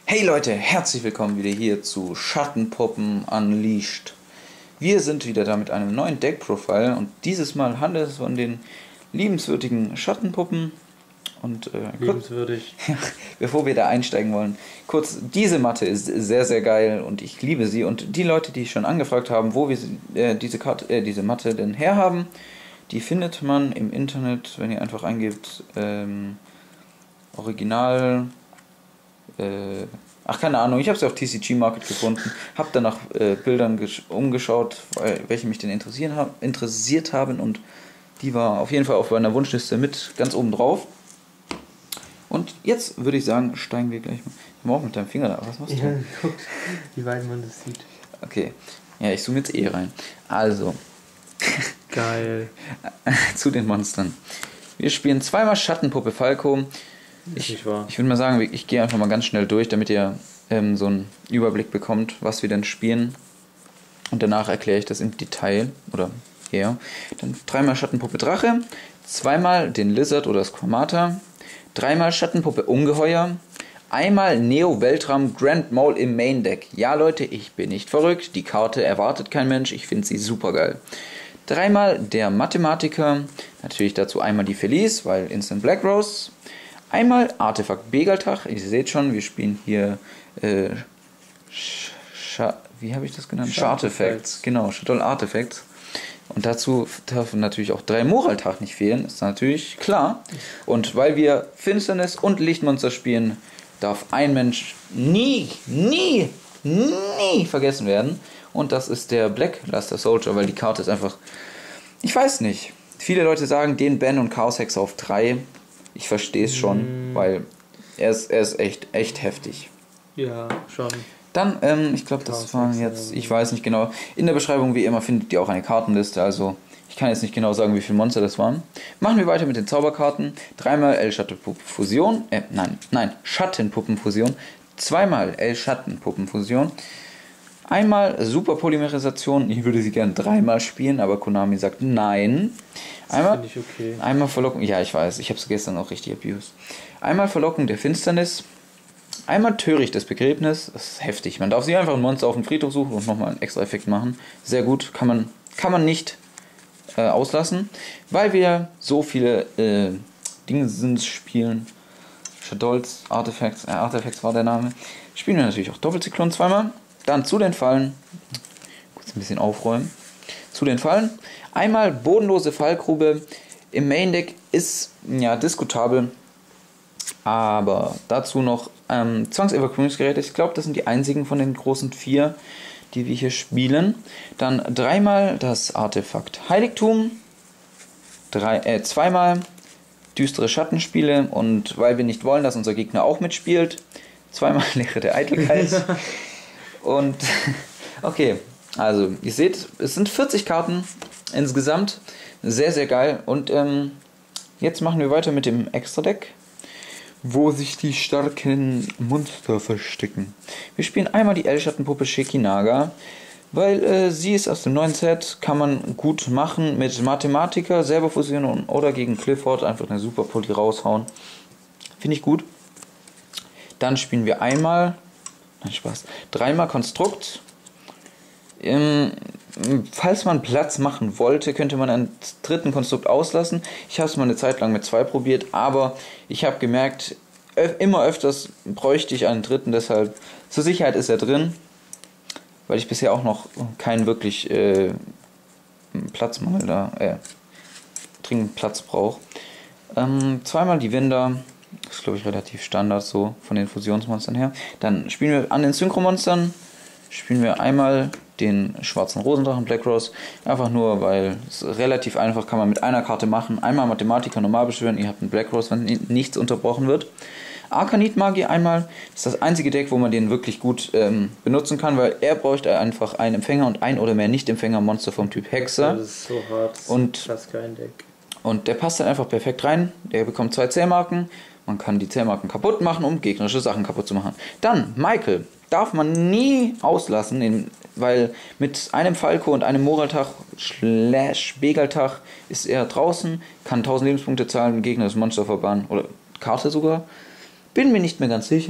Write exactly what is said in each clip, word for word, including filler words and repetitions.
Hey Leute, herzlich willkommen wieder hier zu Schattenpuppen Unleashed. Wir sind wieder da mit einem neuen Deck-Profile und dieses Mal handelt es von den liebenswürdigen Schattenpuppen. Und äh, liebenswürdig. Kurz, bevor wir da einsteigen wollen, kurz, diese Matte ist sehr, sehr geil und ich liebe sie. Und die Leute, die schon angefragt haben, wo wir äh, diese, Karte, äh, diese Matte denn herhaben, die findet man im Internet, wenn ihr einfach eingebt, ähm, Original... Äh, ach, keine Ahnung, ich habe sie auf T C G Market gefunden, habe dann nach äh, Bildern umgeschaut, weil, welche mich denn interessieren hab, interessiert haben, und die war auf jeden Fall auf meiner Wunschliste mit ganz oben drauf. Und jetzt würde ich sagen, steigen wir gleich mal. Mal auf mit deinem Finger da. Was machst du? Ja, guck, wie weit man das sieht. Okay, ja, ich zoome jetzt eh rein. Also, geil. zu den Monstern. Wir spielen zweimal Schattenpuppe Falco. Ich, ich würde mal sagen, ich gehe einfach mal ganz schnell durch, damit ihr ähm, so einen Überblick bekommt, was wir denn spielen. Und danach erkläre ich das im Detail. Oder eher. Dann dreimal Schattenpuppe Drache, zweimal den Lizard oder Squamata, dreimal Schattenpuppe Ungeheuer, einmal Neo Weltraum Grand Maul im Main Deck. Ja Leute, ich bin nicht verrückt, die Karte erwartet kein Mensch, ich finde sie super geil. Dreimal der Mathematiker, natürlich dazu einmal die Felice, weil Instant Black Rose. Einmal Artefakt Begaltach, ihr seht schon, wir spielen hier, äh, wie habe ich das genannt? Chartefacts, genau, Shuttle Artifacts. Und dazu dürfen natürlich auch drei Moraltach nicht fehlen, ist natürlich klar. Und weil wir Finsternis und Lichtmonster spielen, darf ein Mensch nie, nie, nie vergessen werden. Und das ist der Black Luster Soldier, weil die Karte ist einfach, ich weiß nicht. Viele Leute sagen, den Ben und Chaos Hex auf drei. Ich verstehe es schon, mm. weil er ist, er ist echt, echt heftig. Ja, schon. Dann, ähm, ich glaube, das waren jetzt, ich weiß nicht genau. In der Beschreibung, wie immer, findet ihr auch eine Kartenliste. Also, ich kann jetzt nicht genau sagen, wie viele Monster das waren. Machen wir weiter mit den Zauberkarten. Dreimal El-Schattenpuppenfusion. Äh, nein, nein, Schattenpuppenfusion. Zweimal El-Schattenpuppenfusion. Einmal Superpolymerisation. Ich würde sie gerne dreimal spielen, aber Konami sagt nein. Einmal, das finde ich okay. Einmal Verlockung, ja ich weiß, ich habe es gestern auch richtig abused. Einmal Verlockung der Finsternis. Einmal törichtes Begräbnis. Das ist heftig. Man darf sich einfach ein Monster auf dem Friedhof suchen und nochmal einen extra Effekt machen. Sehr gut, kann man, kann man nicht äh, auslassen. Weil wir so viele äh, Dinge spielen. Shadows, Artifacts, äh, Artifacts war der Name. Spielen wir natürlich auch Doppelzyklon zweimal. Dann zu den Fallen. Kurz ein bisschen aufräumen. Zu den Fallen. Einmal bodenlose Fallgrube. Im Main Deck ist ja diskutabel. Aber dazu noch ähm, Zwangsevakuierungsgeräte. Ich glaube, das sind die einzigen von den großen vier, die wir hier spielen. Dann dreimal das Artefakt Heiligtum. Drei, äh, zweimal düstere Schattenspiele. Und weil wir nicht wollen, dass unser Gegner auch mitspielt, zweimal Lehre der Eitelkeit. Und okay, also ihr seht, es sind vierzig Karten insgesamt. Sehr, sehr geil. Und ähm, jetzt machen wir weiter mit dem Extra-Deck, wo sich die starken Monster verstecken. Wir spielen einmal die El-Schattenpuppe Shekinaga, weil äh, sie ist aus dem neuen Set, kann man gut machen mit Mathematiker, selber fusionieren oder gegen Clifford einfach eine Super Poly raushauen. Finde ich gut. Dann spielen wir einmal, nein Spaß, dreimal Konstrukt. Ähm, falls man Platz machen wollte, könnte man einen dritten Konstrukt auslassen. Ich habe es mal eine Zeit lang mit zwei probiert, aber ich habe gemerkt, öf immer öfters bräuchte ich einen dritten, deshalb zur Sicherheit ist er drin, weil ich bisher auch noch keinen wirklich äh, Platzmangel da, äh, dringend Platz brauche. Ähm, zweimal die Winder, das ist glaube ich relativ Standard so von den Fusionsmonstern her. Dann spielen wir an den Synchromonstern, spielen wir einmal den schwarzen Rosendrachen Black Rose, einfach nur, weil es relativ einfach kann man mit einer Karte machen. Einmal Mathematiker normal beschwören, ihr habt einen Black Rose, wenn nichts unterbrochen wird. Arkanit-Magie einmal, das ist das einzige Deck, wo man den wirklich gut ähm, benutzen kann, weil er bräuchte einfach einen Empfänger und ein oder mehr Nicht-Empfänger-Monster vom Typ Hexer. Das ist so hart, das und, ist fast kein Deck. Und der passt dann einfach perfekt rein, der bekommt zwei Zählmarken, man kann die Zählmarken kaputt machen, um gegnerische Sachen kaputt zu machen. Dann, Michael, darf man nie auslassen, weil mit einem Falco und einem Moraltach slash Begaltach ist er draußen, kann tausend Lebenspunkte zahlen, Gegner das Monster verbannen, oder Karte sogar. Bin mir nicht mehr ganz sicher,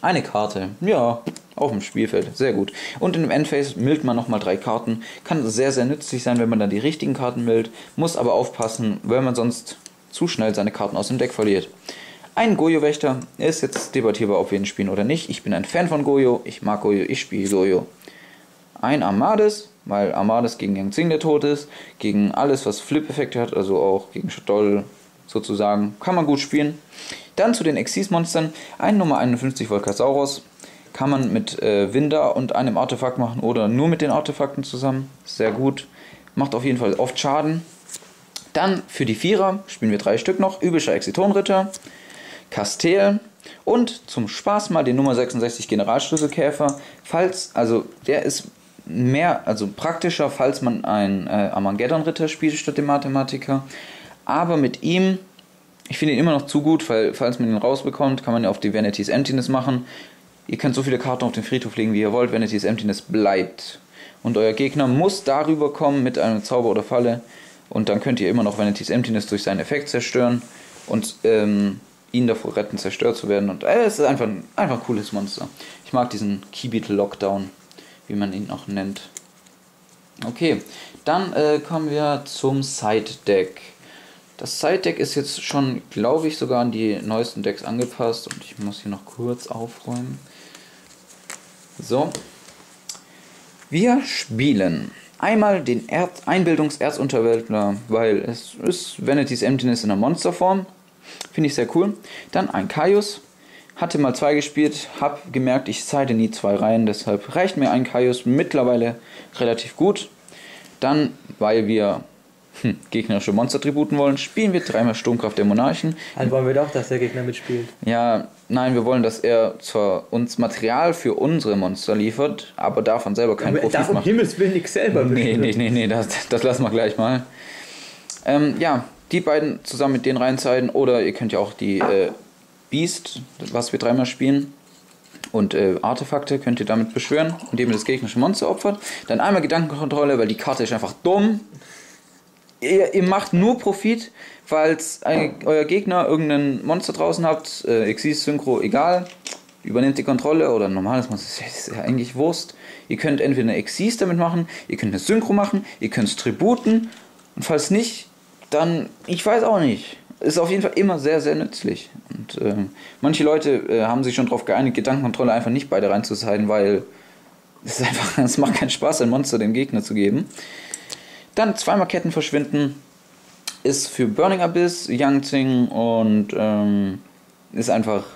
Eine Karte, ja, auf dem Spielfeld, sehr gut. Und in dem Endphase mildt man nochmal drei Karten. Kann sehr, sehr nützlich sein, wenn man dann die richtigen Karten mildt. Muss aber aufpassen, weil man sonst zu schnell seine Karten aus dem Deck verliert. Ein Goyo-Wächter ist jetzt debattierbar, ob wir ihn spielen oder nicht. Ich bin ein Fan von Goyo, ich mag Goyo, ich spiele Goyo. Ein Armades, weil Armades gegen Yang Zing der tot ist, gegen alles, was Flip-Effekte hat, also auch gegen Shaddoll sozusagen, kann man gut spielen. Dann zu den Xyz-Monstern, ein Nummer einundfünfzig Volcasaurus, kann man mit äh, Winder und einem Artefakt machen oder nur mit den Artefakten zusammen, sehr gut, macht auf jeden Fall oft Schaden. Dann für die Vierer spielen wir drei Stück noch, Übischer Exitonritter, Kastel und zum Spaß mal den Nummer sechsundsechzig Generalschlüsselkäfer, falls, also der ist mehr, also praktischer, falls man einen äh, Armageddon-Ritter spielt statt dem Mathematiker, aber mit ihm, ich finde ihn immer noch zu gut, weil falls man ihn rausbekommt, kann man ja auf die Vanity's Emptiness machen. Ihr könnt so viele Karten auf den Friedhof legen, wie ihr wollt, Vanity's Emptiness bleibt. Und euer Gegner muss darüber kommen mit einem Zauber oder Falle und dann könnt ihr immer noch Vanity's Emptiness durch seinen Effekt zerstören und ähm, ihn davor retten, zerstört zu werden. Und äh, es ist einfach, einfach ein cooles Monster. Ich mag diesen Keybeetle Lockdown, wie man ihn auch nennt. Okay, dann äh, kommen wir zum Side-Deck. Das Side-Deck ist jetzt schon, glaube ich, sogar an die neuesten Decks angepasst. Und ich muss hier noch kurz aufräumen. So. Wir spielen einmal den Erz Einbildungs-Erzunterwäldler, weil es ist Vanity's Emptiness in der Monsterform. Finde ich sehr cool. Dann ein Kaius. Hatte mal zwei gespielt, habe gemerkt, ich side nie zwei Reihen, deshalb reicht mir ein Kaius mittlerweile relativ gut. Dann, weil wir hm, gegnerische Monster-Tributen wollen, spielen wir dreimal Sturmkraft der Monarchen. Halt wollen wir doch, dass der Gegner mitspielt. Ja, nein, wir wollen, dass er zwar uns Material für unsere Monster liefert, aber davon selber keinen Profit macht. Darf um Himmels Willen nichts selber Nee, nee, nee, nee, das, das lassen wir gleich mal. Ähm, ja, die beiden zusammen mit denen reinzahlen oder ihr könnt ja auch die äh, Beast, was wir dreimal spielen, und äh, Artefakte könnt ihr damit beschwören, indem ihr das gegnerische Monster opfert. Dann einmal Gedankenkontrolle, weil die Karte ist einfach dumm. Ihr, ihr macht nur Profit, weil euer Gegner irgendein Monster draußen habt, äh, Xyz, Synchro, egal, übernimmt die Kontrolle oder ein normales Monster, das ist ja eigentlich Wurst. Ihr könnt entweder eine Xyz damit machen, ihr könnt eine Synchro machen, ihr könnt es tributen und falls nicht, dann, ich weiß auch nicht. Ist auf jeden Fall immer sehr, sehr nützlich. Und äh, manche Leute äh, haben sich schon darauf geeinigt, Gedankenkontrolle einfach nicht beide reinzuhalten, weil es ist einfach, es macht keinen Spaß, ein Monster dem Gegner zu geben. Dann zweimal Ketten verschwinden ist für Burning Abyss, Yang Zing und ähm, ist einfach,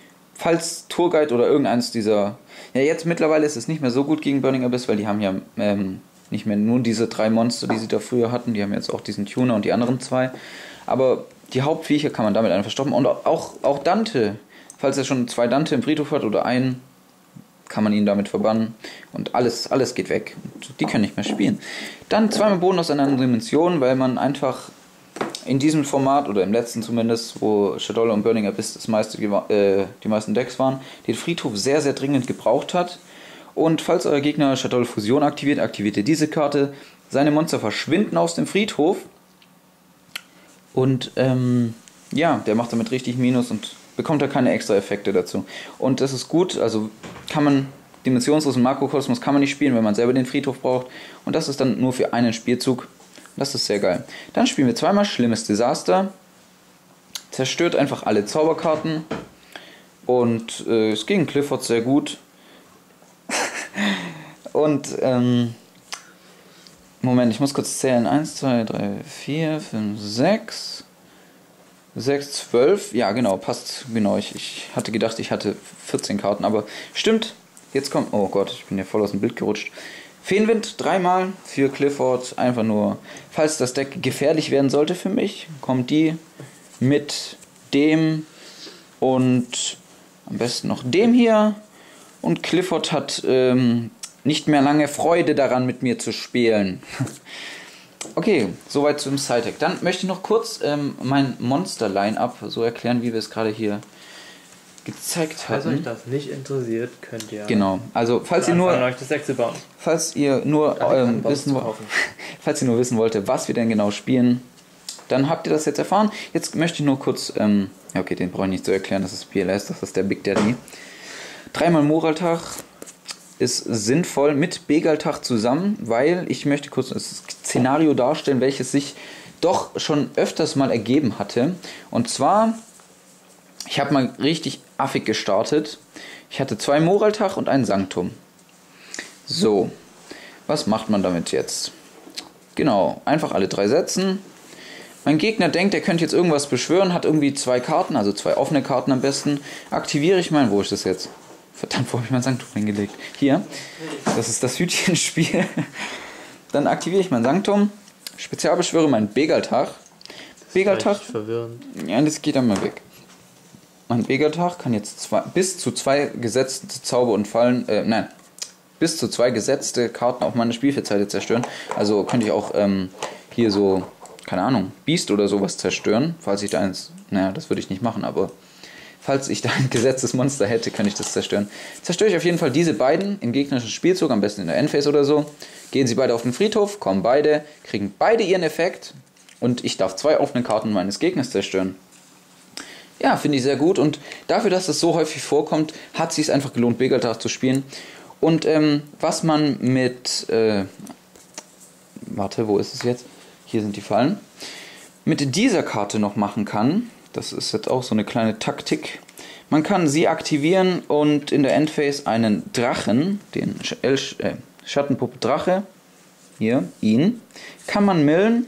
falls Tourguide oder irgendeins dieser, ja jetzt mittlerweile ist es nicht mehr so gut gegen Burning Abyss, weil die haben ja ähm, nicht mehr nur diese drei Monster, die sie da früher hatten, die haben jetzt auch diesen Tuner und die anderen zwei, aber die Hauptviecher kann man damit einfach stoppen. Und auch, auch Dante, falls er schon zwei Dante im Friedhof hat oder einen, kann man ihn damit verbannen. Und alles, alles geht weg. Und die können nicht mehr spielen. Dann zweimal Boden aus einer anderen Dimension, weil man einfach in diesem Format, oder im letzten zumindest, wo Shaddoll und Burning Abyss das meiste, äh, die meisten Decks waren, den Friedhof sehr, sehr dringend gebraucht hat. Und falls euer Gegner Shaddoll Fusion aktiviert, aktiviert ihr diese Karte. Seine Monster verschwinden aus dem Friedhof. Und ähm, ja, der macht damit richtig Minus und bekommt da keine extra Effekte dazu. Und das ist gut, also kann man, Dimensionslos und Makrokosmos kann man nicht spielen, wenn man selber den Friedhof braucht. Und das ist dann nur für einen Spielzug. Das ist sehr geil. Dann spielen wir zweimal Schlimmes Desaster. Zerstört einfach alle Zauberkarten. Und äh, es ging Clifford sehr gut. und ähm... Moment, ich muss kurz zählen. eins, zwei, drei, vier, fünf, sechs. sechs, zwölf. Ja, genau, passt genau. Ich, ich hatte gedacht, ich hatte vierzehn Karten, aber stimmt. Jetzt kommt. Oh Gott, ich bin ja voll aus dem Bild gerutscht. Feenwind dreimal für Clifford. Einfach nur, falls das Deck gefährlich werden sollte für mich, kommt die mit dem und am besten noch dem hier. Und Clifford hat ähm, nicht mehr lange Freude daran, mit mir zu spielen. Okay, soweit zum Side-Deck. Dann möchte ich noch kurz ähm, mein Monster-Line-Up so erklären, wie wir es gerade hier gezeigt haben. Falls euch das nicht interessiert, könnt ihr genau. Also falls ihr nur euch das Deck zu bauen. Falls ihr nur ähm, wissen falls ihr nur wissen wollte, was wir denn genau spielen, dann habt ihr das jetzt erfahren. Jetzt möchte ich nur kurz ähm, ja, okay, den brauche ich nicht zu erklären, das ist P L S, das ist der Big Daddy. Dreimal Moraltag ist sinnvoll mit Begaltag zusammen, weil ich möchte kurz das Szenario darstellen, welches sich doch schon öfters mal ergeben hatte. Und zwar, ich habe mal richtig affig gestartet. Ich hatte zwei Moraltag und ein Sanctum. So, was macht man damit jetzt? Genau, einfach alle drei setzen. Mein Gegner denkt, er könnte jetzt irgendwas beschwören, hat irgendwie zwei Karten, also zwei offene Karten am besten. Aktiviere ich mein, wo ist das jetzt? Verdammt, wo habe ich mein Sanctum hingelegt? Hier, das ist das Hütchenspiel. Dann aktiviere ich mein Sanctum, spezialbeschwöre meinen Begaltag. Begaltag, verwirrend. Ja, das geht dann mal weg. Mein Begaltag kann jetzt zwei, bis zu zwei gesetzte Zauber und Fallen, äh, nein, bis zu zwei gesetzte Karten auf meine Spielfeldseite zerstören. Also könnte ich auch ähm, hier so, keine Ahnung, Biest oder sowas zerstören, falls ich da eins, naja, das würde ich nicht machen, aber falls ich da ein gesetztes Monster hätte, könnte ich das zerstören. Zerstöre ich auf jeden Fall diese beiden im gegnerischen Spielzug, am besten in der Endphase oder so. Gehen sie beide auf den Friedhof, kommen beide, kriegen beide ihren Effekt und ich darf zwei offene Karten meines Gegners zerstören. Ja, finde ich sehr gut und dafür, dass das so häufig vorkommt, hat es sich einfach gelohnt, Begaltag zu spielen. Und ähm, was man mit, äh, warte, wo ist es jetzt? Hier sind die Fallen. Mit dieser Karte noch machen kann, das ist jetzt auch so eine kleine Taktik, man kann sie aktivieren und in der Endphase einen Drachen, den Sch äh, Schattenpuppe Drache, hier, ihn, kann man millen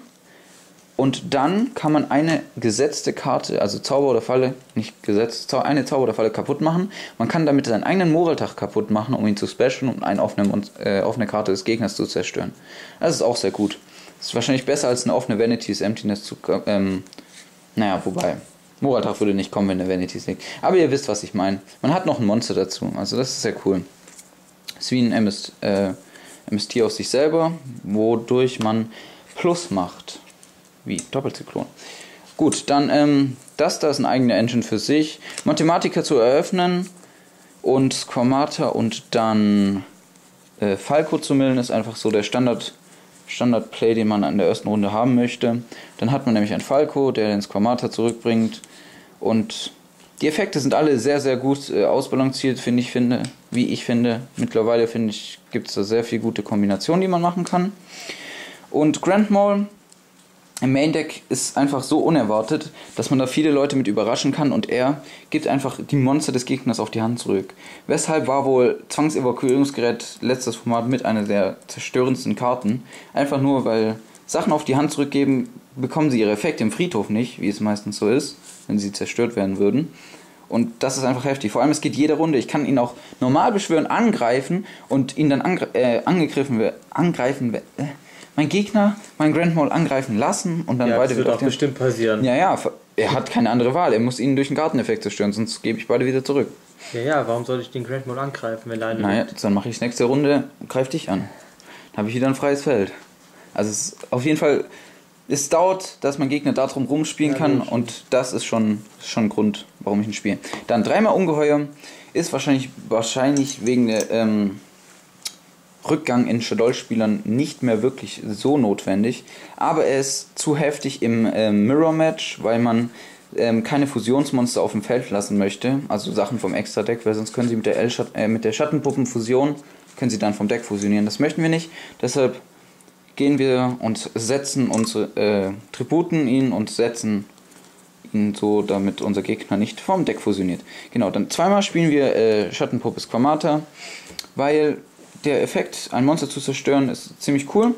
und dann kann man eine gesetzte Karte, also Zauber oder Falle, nicht gesetzt, eine Zauber oder Falle kaputt machen. Man kann damit seinen eigenen Moraltag kaputt machen, um ihn zu specialen und eine offene, äh, offene Karte des Gegners zu zerstören. Das ist auch sehr gut. Das ist wahrscheinlich besser als eine offene Vanity's Emptiness zu, ähm, naja, wobei, Moraltag würde nicht kommen, wenn der Vanity's liegt. Aber ihr wisst, was ich meine. Man hat noch ein Monster dazu, also das ist sehr cool. Das ist wie ein M S, äh, M S T aus sich selber, wodurch man Plus macht. Wie Doppelzyklon. Gut, dann ähm, das da ist eine eigene Engine für sich. Mathematiker zu eröffnen und Squamata und dann äh, Falco zu millen ist einfach so der Standard Standard-Play, den man an der ersten Runde haben möchte. Dann hat man nämlich einen Falco, der den Squamata zurückbringt und die Effekte sind alle sehr, sehr gut äh, ausbalanciert, finde ich, finde, wie ich finde. Mittlerweile, finde ich, gibt es da sehr viele gute Kombinationen, die man machen kann. Und Grand Maul im Main Deck ist einfach so unerwartet, dass man da viele Leute mit überraschen kann und er gibt einfach die Monster des Gegners auf die Hand zurück. Weshalb war wohl Zwangsevakuierungsgerät letztes Format mit einer der zerstörendsten Karten. Einfach nur, weil Sachen auf die Hand zurückgeben, bekommen sie ihre Effekte im Friedhof nicht, wie es meistens so ist, wenn sie zerstört werden würden. Und das ist einfach heftig. Vor allem, es geht jede Runde. Ich kann ihn auch normal beschwören, angreifen und ihn dann angre äh, angegriffen angreifen äh, mein Gegner, mein Grand Maul angreifen lassen und dann ja, beide das wird wieder auch bestimmt passieren. Ja, ja, er hat keine andere Wahl. Er muss ihn durch einen Garteneffekt zerstören, sonst gebe ich beide wieder zurück. Ja, ja, warum soll ich den Grand Maul angreifen, wenn er Naja, dann mache ich es nächste Runde und greife dich an. Dann habe ich wieder ein freies Feld. Also es ist auf jeden Fall, es dauert, dass mein Gegner da drum rumspielen ja, kann gut. Und das ist schon, schon ein Grund, warum ich ihn spiele. Dann dreimal Ungeheuer ist wahrscheinlich, wahrscheinlich wegen der ähm, Rückgang in Shadow-Spielern nicht mehr wirklich so notwendig, aber er ist zu heftig im ähm, Mirror-Match, weil man ähm, keine Fusionsmonster auf dem Feld lassen möchte, also Sachen vom Extra-Deck, weil sonst können sie mit der, äh, mit der Schattenpuppen-Fusion, können sie dann vom Deck fusionieren, das möchten wir nicht, deshalb gehen wir und setzen unsere äh, Tributen ihn und setzen ihn so, damit unser Gegner nicht vom Deck fusioniert. Genau, dann zweimal spielen wir äh, Schattenpuppe Squamata, weil der Effekt, ein Monster zu zerstören, ist ziemlich cool.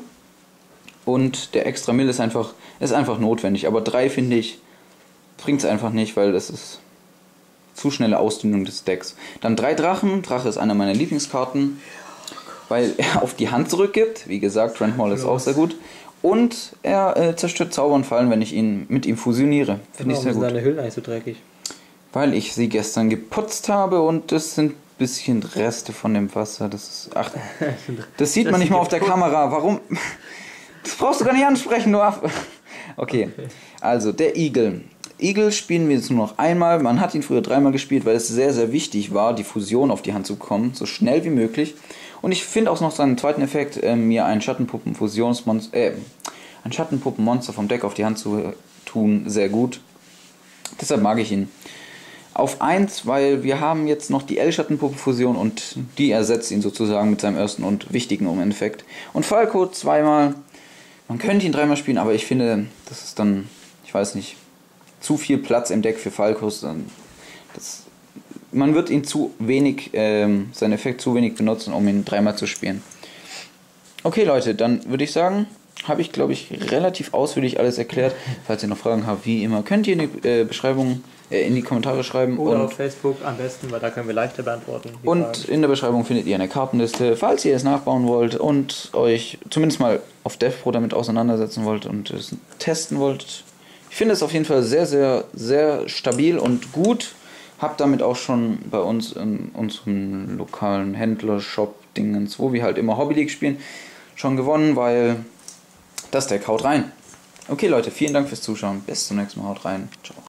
Und der extra Mill ist einfach, ist einfach notwendig. Aber drei, finde ich, bringt es einfach nicht, weil das ist zu schnelle Ausdünnung des Decks. Dann drei Drachen. Drache ist einer meiner Lieblingskarten, weil er auf die Hand zurückgibt. Wie gesagt, Grand Maul ist auch sehr gut. Und er äh, zerstört Zauber und Fallen, wenn ich ihn mit ihm fusioniere. Finde ich sehr gut. Warum sind deine Hüllen eigentlich so dreckig? Weil ich sie gestern geputzt habe und das sind bisschen Reste von dem Wasser. Das ist, ach, das sieht man nicht mal auf der Kamera. Warum? Das brauchst du gar nicht ansprechen, nur ab. Okay, also der Igel. Igel spielen wir jetzt nur noch einmal. Man hat ihn früher dreimal gespielt, weil es sehr, sehr wichtig war, die Fusion auf die Hand zu bekommen, so schnell wie möglich. Und ich finde auch noch seinen zweiten Effekt, äh, mir ein Schattenpuppen-Fusionsmonster, äh, ein Schattenpuppenmonster vom Deck auf die Hand zu tun, sehr gut. Deshalb mag ich ihn. auf eins, weil wir haben jetzt noch die L-Schattenpuppe-Fusion und die ersetzt ihn sozusagen mit seinem ersten und wichtigen Um-Effekt. Und Falco zweimal, man könnte ihn dreimal spielen, aber ich finde, das ist dann, ich weiß nicht, zu viel Platz im Deck für Falcos. Das, man wird ihn zu wenig, ähm, seinen Effekt zu wenig benutzen, um ihn dreimal zu spielen. Okay Leute, dann würde ich sagen, habe ich glaube ich relativ ausführlich alles erklärt. Falls ihr noch Fragen habt, wie immer, könnt ihr in die äh, Beschreibung, äh, in die Kommentare schreiben. Oder und auf Facebook am besten, weil da können wir leichter beantworten. Und Fragen. in der Beschreibung findet ihr eine Kartenliste, falls ihr es nachbauen wollt und euch zumindest mal auf DevPro damit auseinandersetzen wollt und es testen wollt. Ich finde es auf jeden Fall sehr, sehr, sehr stabil und gut. Hab damit auch schon bei uns in unserem lokalen Händler-Shop-Dingens, wo wir halt immer Hobby League spielen, schon gewonnen, weil das Deck haut rein. Okay Leute, vielen Dank fürs Zuschauen. Bis zum nächsten Mal. Haut rein. Ciao.